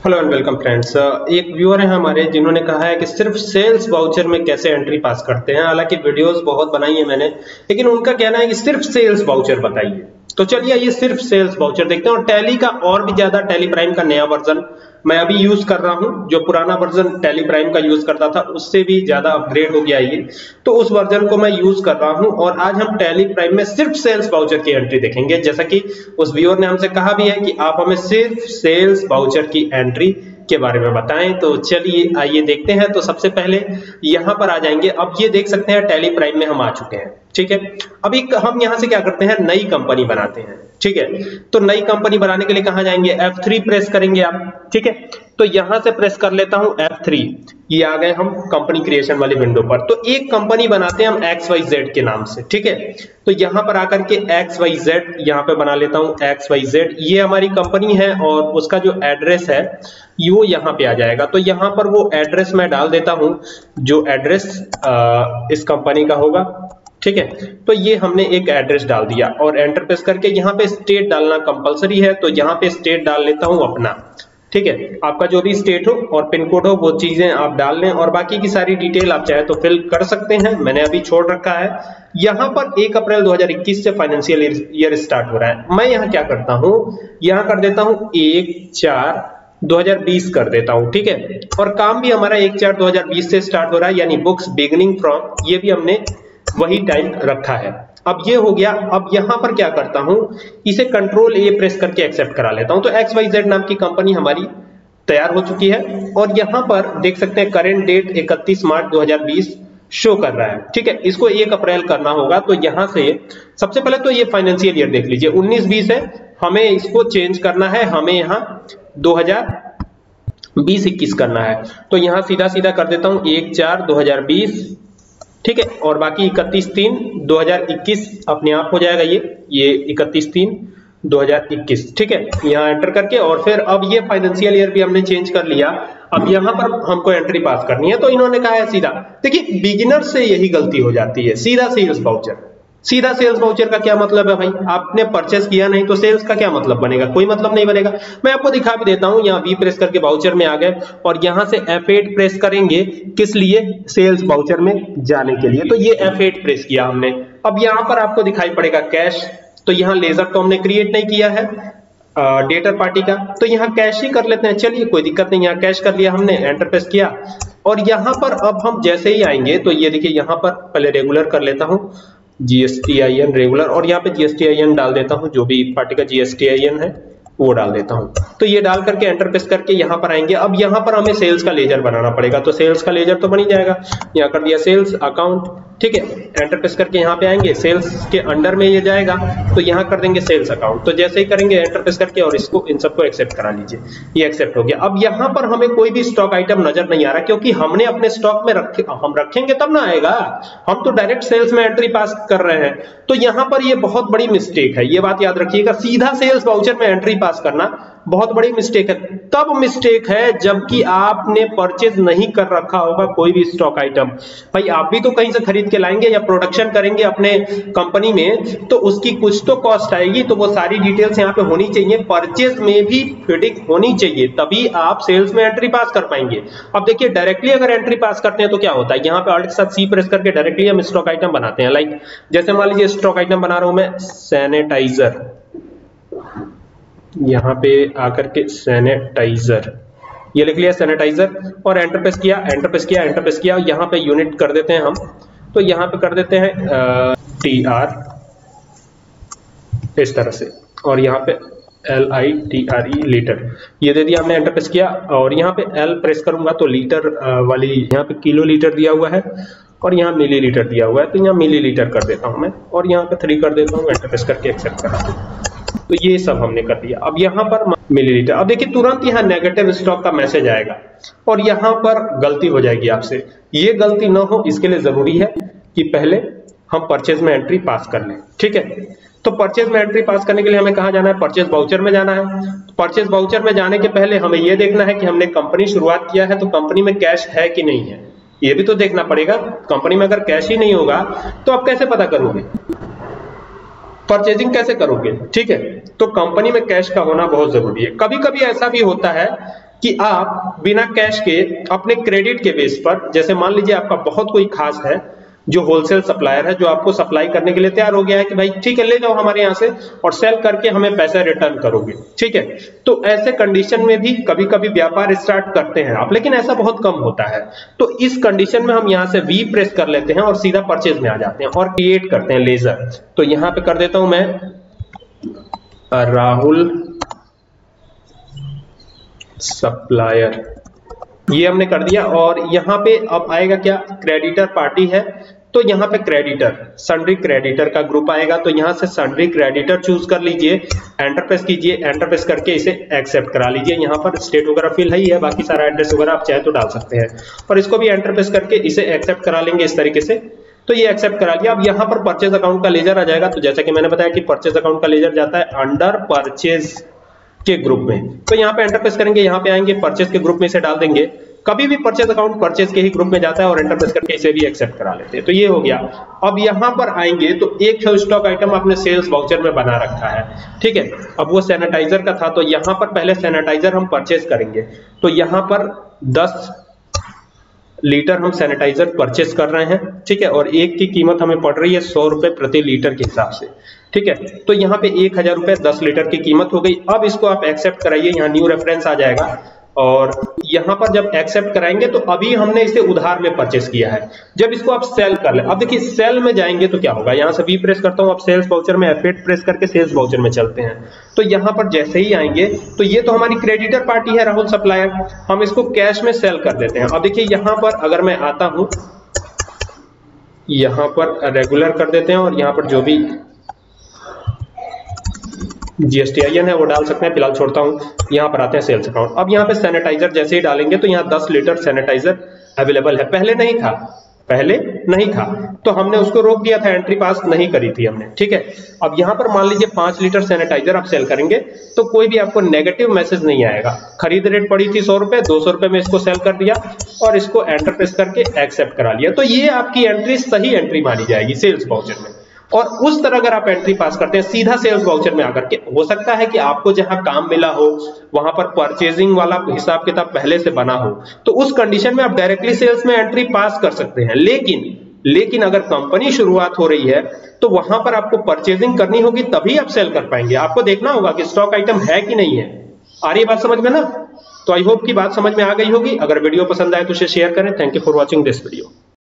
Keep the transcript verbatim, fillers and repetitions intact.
Hello and welcome friends. एक viewer है हमारे जिन्होंने कहा है कि सिर्फ सेल्स वाउचर में कैसे एंट्री पास करते हैं। हालांकि वीडियोस बहुत बनाई है मैंने, लेकिन उनका कहना है कि सिर्फ सेल्स वाउचर बताइए। तो चलिए ये सिर्फ सेल्स वाउचर देखते हैं। और टैली का और भी ज्यादा, टैली प्राइम का नया वर्जन मैं अभी यूज कर रहा हूं। जो पुराना वर्जन टैली प्राइम का यूज करता था उससे भी ज्यादा अपग्रेड हो गया ये, तो उस वर्जन को मैं यूज कर रहा हूं। और आज हम टैली प्राइम में सिर्फ सेल्स वाउचर की एंट्री देखेंगे। जैसा कि उस व्यूअर ने हमसे कहा भी है कि आप हमें सिर्फ सेल्स वाउचर की एंट्री के बारे में बताएं। तो चलिए आइए देखते हैं। तो सबसे पहले यहां पर आ जाएंगे। अब ये देख सकते हैं टैली प्राइम में हम आ चुके हैं, ठीक है। अभी हम यहां से क्या करते हैं, नई कंपनी बनाते हैं, ठीक है। तो नई कंपनी बनाने के लिए कहां जाएंगे, एफ थ्री प्रेस करेंगे आप, ठीक है। तो यहां से प्रेस कर लेता हूं एफ थ्री, ये आ गए हम कंपनी क्रिएशन वाली विंडो पर। तो एक कंपनी बनाते हैं हम एक्स वाई जेड के नाम से, ठीक है। तो यहां पर आकर के एक्स वाई जेड यहां पे बना लेता हूं, एक्स वाई जेड ये हमारी कंपनी है और उसका जो एड्रेस है वो यहां पे आ जाएगा। तो यहां पर वो एड्रेस मैं डाल देता हूं जो एड्रेस इस कंपनी का होगा, ठीक है। तो ये हमने एक एड्रेस डाल दिया और एंटर प्रेस करके यहाँ पे स्टेट डालना कंपलसरी है। तो यहाँ पे स्टेट डाल लेता हूं अपना, ठीक है। आपका जो भी स्टेट हो और पिन कोड हो वो चीजें आप डाल लें और बाकी की सारी डिटेल आप चाहे तो फिल कर सकते हैं। मैंने अभी छोड़ रखा है। यहाँ पर एक अप्रैल दो हज़ार इक्कीस से फाइनेंशियल ईयर स्टार्ट हो रहा है। मैं यहाँ क्या करता हूँ, यहाँ कर देता हूँ एक चार दो हज़ार बीस कर देता हूँ, ठीक है। और काम भी हमारा एक चार दो हज़ार बीस से स्टार्ट हो रहा है, यानी बुक्स बिगिनिंग फ्रॉम, ये भी हमने वही टाइम रखा है। अब ये हो गया। अब यहां पर क्या करता हूं, इसे कंट्रोल ए प्रेस करके एक्सेप्ट करा लेता हूं। तो एक्स वाई जेड नाम की कंपनी हमारी तैयार हो चुकी है। और यहां पर देख सकते हैं करेंट डेट इकतीस मार्च दो हज़ार बीस शो कर रहा है, ठीक है। इसको एक अप्रैल करना होगा। तो यहां से सबसे पहले तो ये फाइनेंशियल ईयर देख लीजिए, उन्नीस बीस है, हमें इसको चेंज करना है। हमें यहां दो हज़ार बीस इक्कीस करना है। तो यहां सीधा सीधा कर देता हूं एक चार दो हज़ार बीस, ठीक है। और बाकी इकतीस तीन दो हज़ार इक्कीस अपने आप हो जाएगा। ये ये इकतीस तीन दो हज़ार इक्कीस, ठीक है। यहाँ एंटर करके और फिर अब ये फाइनेंशियल ईयर भी हमने चेंज कर लिया। अब यहाँ पर हमको एंट्री पास करनी है। तो इन्होंने कहा है सीधा, देखिए बिगिनर से यही गलती हो जाती है, सीधा सेल्स वाउचर। सीधा सेल्स वाउचर का क्या मतलब है भाई, आपने परचेस किया नहीं तो सेल्स का क्या मतलब बनेगा, कोई मतलब नहीं बनेगा। मैं आपको दिखा भी देता हूं। यहाँ वी प्रेस करके वाउचर में आ गए और यहां से एफ एट प्रेस करेंगे, किस लिए, सेल्स वाउचर में जाने के लिए। तो ये एफ एट प्रेस किया हमने। अब यहां पर आपको दिखाई पड़ेगा कैश। तो यहाँ लेजर तो हमने क्रिएट नहीं किया है डेटर पार्टी का, तो यहाँ कैश ही कर लेते हैं। चलिए कोई दिक्कत नहीं, यहाँ कैश कर लिया हमने, एंटर प्रेस किया। और यहाँ पर अब हम जैसे ही आएंगे तो ये देखिए, यहाँ पर पहले रेगुलर कर लेता हूँ, जीएसटी आई एन रेगुलर, और यहाँ पे जीएसटी आई एन डाल देता हूँ, जो भी पार्टी का जीएसटी आई एन है वो डाल देता हूँ। तो ये डाल करके एंटर प्रेस करके यहाँ पर आएंगे। अब यहाँ पर हमें सेल्स का लेजर बनाना पड़ेगा। तो सेल्स का लेजर तो बन ही जाएगा, यहाँ कर दिया सेल्स अकाउंट, ठीक है। एंटर प्रेस करके यहाँ पे आएंगे, सेल्स के अंडर में ये जाएगा तो यहाँ कर देंगे सेल्स अकाउंट। तो जैसे ही करेंगे एंटर प्रेस करके और इसको इन सबको एक्सेप्ट करा लीजिए, ये एक्सेप्ट हो गया। अब यहाँ पर हमें कोई भी स्टॉक आइटम नजर नहीं आ रहा, क्योंकि हमने अपने स्टॉक में रखे, हम रखेंगे तब ना आएगा। हम तो डायरेक्ट सेल्स में एंट्री पास कर रहे हैं। तो यहाँ पर ये बहुत बड़ी मिस्टेक है, ये बात याद रखिएगा। सीधा सेल्स वाउचर में एंट्री पास करना बहुत बड़ी मिस्टेक है। तब मिस्टेक है जबकि आपने परचेज नहीं कर रखा होगा कोई भी स्टॉक आइटम। भाई आप भी तो कहीं से खरीद के लाएंगे या प्रोडक्शन करेंगे अपने कंपनी में, तो उसकी कुछ तो कॉस्ट आएगी। तो वो सारी डिटेल्स यहाँ पे होनी चाहिए, परचेज में भी फिटिंग होनी चाहिए, तभी आप सेल्स में एंट्री पास कर पाएंगे। अब देखिए डायरेक्टली अगर एंट्री पास करते हैं तो क्या होता है, यहाँ पे ऑल्ट के साथ सी प्रेस करके डायरेक्टली हम स्टॉक आइटम बनाते हैं। लाइक जैसे मान लीजिए स्टॉक आइटम बना रहा हूं मैं सैनिटाइजर, यहाँ पे आकर के सैनिटाइजर ये लिख लिया सैनिटाइजर और एंटर प्रेस किया, एंटर प्रेस किया, एंटर प्रेस किया। यहाँ पे यूनिट कर देते हैं हम, तो यहाँ पे कर देते हैं टी आर इस तरह से, और यहाँ पे L I T R E litre ये दे दिया हमने, एंटर प्रेस किया। और यहाँ पे एल प्रेस करूंगा तो लीटर वाली, यहाँ पे किलो लीटर दिया हुआ है और यहाँ मिली लीटर दिया हुआ है, तो यहाँ मिली लीटर कर देता हूँ मैं और यहाँ पे थ्री कर देता हूँ, एंटर प्रेस करके एक्सेप्ट करा। तो ये सब हमने कर दिया। अब यहाँ पर मिलीलीटर, अब देखिए तुरंत यहाँ नेगेटिव स्टॉक का मैसेज आएगा और यहाँ पर गलती हो जाएगी आपसे। ये गलती ना हो इसके लिए जरूरी है कि पहले हम परचेज में एंट्री पास कर लें, ठीक है। तो परचेज में एंट्री पास करने के लिए हमें कहाँ जाना है, परचेज वाउचर में जाना है। तो परचेज वाउचर में जाने के पहले हमें ये देखना है कि हमने कंपनी शुरुआत किया है तो कंपनी में कैश है कि नहीं है, ये भी तो देखना पड़ेगा। कंपनी में अगर कैश ही नहीं होगा तो आप कैसे पता करोगे, परचेजिंग कैसे करोगे, ठीक है। तो कंपनी में कैश का होना बहुत जरूरी है। कभी कभी ऐसा भी होता है कि आप बिना कैश के अपने क्रेडिट के बेस पर, जैसे मान लीजिए आपका बहुत कोई खास है जो होलसेल सप्लायर है, जो आपको सप्लाई करने के लिए तैयार हो गया है कि भाई ठीक है ले जाओ हमारे यहाँ से और सेल करके हमें पैसा रिटर्न करोगे, ठीक है। तो ऐसे कंडीशन में भी कभी कभी व्यापार स्टार्ट करते हैं आप, लेकिन ऐसा बहुत कम होता है। तो इस कंडीशन में हम यहाँ से वी प्रेस कर लेते हैं और सीधा परचेज में आ जाते हैं और क्रिएट करते हैं लेजर। तो यहाँ पे कर देता हूं मैं राहुल सप्लायर, ये हमने कर दिया। और यहाँ पे अब आएगा क्या, क्रेडिटर पार्टी है, तो यहाँ पे क्रेडिटर सन्ड्री क्रेडिटर का ग्रुप आएगा। तो यहाँ से सन्ड्री क्रेडिटर चूज कर लीजिए, एंटर प्रेस कीजिए, एंटर प्रेस करके इसे एक्सेप्ट करा लीजिए। यहाँ पर स्टेट वगैरह फिल है ही है, बाकी सारा एड्रेस वगैरह आप चाहे तो डाल सकते हैं। और इसको भी एंटर प्रेस करके इसे एक्सेप्ट करा लेंगे इस तरीके से। तो ये एक्सेप्ट करा लिया। अब यहाँ पर परचेज अकाउंट का लेजर आ जाएगा। तो जैसा कि मैंने बताया कि परचेज अकाउंट का लेजर जाता है अंडर परचेज के ग्रुप में। तो यहाँ पे एंटर प्रेस करेंगे, यहाँ पे आएंगे परचेज के ग्रुप में इसे डाल देंगे। कभी भी परचेज अकाउंट परचेज के ही ग्रुप में जाता है और एंटर प्रेस करके इसे भी एक्सेप्ट करा लेते हैं। तो ये हो गया। अब यहाँ पर आएंगे तो एक स्टॉक आइटम आपने सेल्स वाउचर में बना रखा है, ठीक है। अब वो सैनिटाइजर का था, तो यहाँ पर पहले सैनिटाइजर हम परचेज करेंगे। तो यहाँ पर दस लीटर हम सैनिटाइजर परचेज कर रहे हैं, ठीक है। और एक की कीमत हमें पड़ रही है सौ रुपए प्रति लीटर के हिसाब से, ठीक है। तो यहाँ पे एक हजार रुपए दस लीटर की कीमत हो गई। अब इसको आप एक्सेप्ट कराइए, यहाँ न्यू रेफरेंस आ जाएगा। और यहाँ पर जब एक्सेप्ट कराएंगे तो अभी हमने इसे उधार में परचेस किया है। जब इसको आप सेल कर ले, अब देखिए सेल में जाएंगे तो क्या होगा, यहाँ से वी प्रेस करता हूँ, अब सेल्स वाउचर में एफ एट प्रेस करके सेल्स वाउचर में चलते हैं। तो यहाँ पर जैसे ही आएंगे तो ये तो हमारी क्रेडिटर पार्टी है राहुल सप्लायर, हम इसको कैश में सेल कर देते हैं। अब देखिए यहाँ पर अगर मैं आता हूँ, यहाँ पर रेगुलर कर देते हैं और यहाँ पर जो भी जीएसटी आई एन है वो डाल सकते हैं, फिलहाल छोड़ता हूं। यहाँ पर आते हैं सेल्स अकाउंट। अब यहाँ पे सैनिटाइजर जैसे ही डालेंगे तो यहाँ दस लीटर सैनिटाइजर अवेलेबल है। पहले नहीं था, पहले नहीं था तो हमने उसको रोक दिया था, एंट्री पास नहीं करी थी हमने, ठीक है। अब यहाँ पर मान लीजिए पांच लीटर सैनिटाइजर आप सेल करेंगे तो कोई भी आपको नेगेटिव मैसेज नहीं आएगा। खरीद रेट पड़ी थी सौ रुपए, दो सौ रुपए में इसको सेल कर दिया और इसको एंटर प्रेस करके एक्सेप्ट करा लिया। तो ये आपकी एंट्री सही एंट्री मानी जाएगी सेल्स वाउचर में। और उस तरह अगर आप एंट्री पास करते हैं सीधा सेल्स वाउचर में आकर के, हो सकता है कि आपको जहां काम मिला हो वहां पर परचेजिंग वाला हिसाब किताब पहले से बना हो, तो उस कंडीशन में आप डायरेक्टली सेल्स में एंट्री पास कर सकते हैं। लेकिन लेकिन अगर कंपनी शुरुआत हो रही है तो वहां पर आपको परचेजिंग करनी होगी, तभी आप सेल कर पाएंगे। आपको देखना होगा कि स्टॉक आइटम है कि नहीं है। आ रही है बात समझ में ना? तो आई होप की बात समझ में आ गई होगी। अगर वीडियो पसंद आए तो उसे शेयर करें। Thank you for watching this video.